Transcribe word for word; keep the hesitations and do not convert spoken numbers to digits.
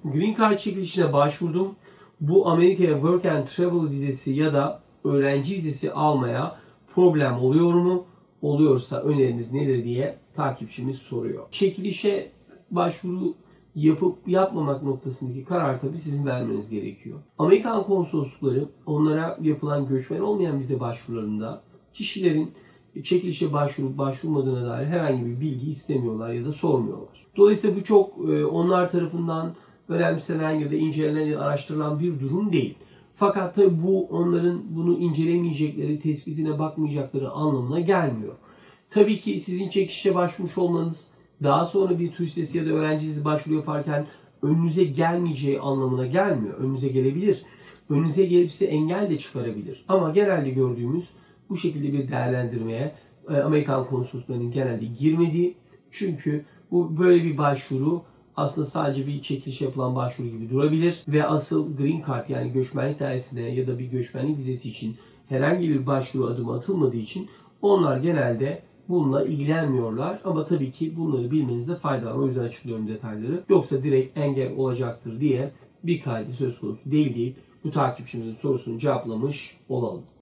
Green Card çekilişine başvurdum. Bu Amerika'ya Work and Travel vizesi ya da öğrenci vizesi almaya problem oluyor mu? Oluyorsa öneriniz nedir diye takipçimiz soruyor. Çekilişe başvuru yapıp yapmamak noktasındaki karar tabii sizin vermeniz gerekiyor. Amerikan konsoloslukları onlara yapılan göçmen olmayan vize başvurularında kişilerin çekilişe başvurup başvurmadığına dair herhangi bir bilgi istemiyorlar ya da sormuyorlar. Dolayısıyla bu çok onlar tarafından önemsenen ya da incelenen ya da araştırılan bir durum değil. Fakat tabii bu onların bunu incelemeyecekleri, tespitine bakmayacakları anlamına gelmiyor. Tabii ki sizin çekilişe başvurmuş olmanız daha sonra bir turist vizesi ya da öğrenci vizesi başvuru yaparken önünüze gelmeyeceği anlamına gelmiyor. Önünüze gelebilir. Önünüze gelip size engel de çıkarabilir. Ama genelde gördüğümüz bu şekilde bir değerlendirmeye Amerikan konsolosluğunun genelde girmediği. Çünkü bu böyle bir başvuru aslında sadece bir çekiliş yapılan başvuru gibi durabilir ve asıl Green Card yani göçmenlik dairesine ya da bir göçmenlik vizesi için herhangi bir başvuru adımı atılmadığı için onlar genelde bununla ilgilenmiyorlar. Ama tabii ki bunları bilmenizde fayda var. O yüzden açıklıyorum detayları. Yoksa direkt engel olacaktır diye bir kaydı söz konusu değil deyip bu takipçimizin sorusunu cevaplamış olalım.